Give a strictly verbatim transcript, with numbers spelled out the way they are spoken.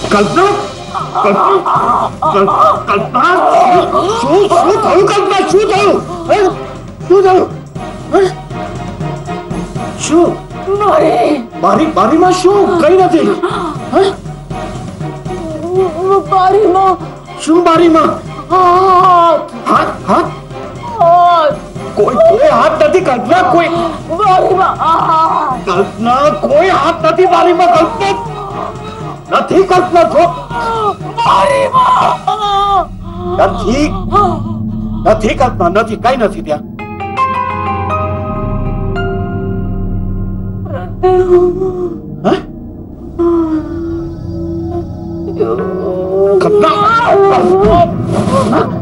કલ્પના કલ્પના શું શું થયું કલ્પના શું થયું શું થયું શું બારી બારીમાં શું કઈ નથી બારીમાં શું બારીમાં હાથ હાથ હાથ હાથ કોઈ કોઈ હાથ નથી કલ્પના કોઈ બારીમાં કલ્પના કોઈ હાથ નથી બારીમાં કલ્પના નથી કલ્પના છો બારીમાં નથી નથી કલ્પના નથી કઈ નથી ત્યાં કલ્પના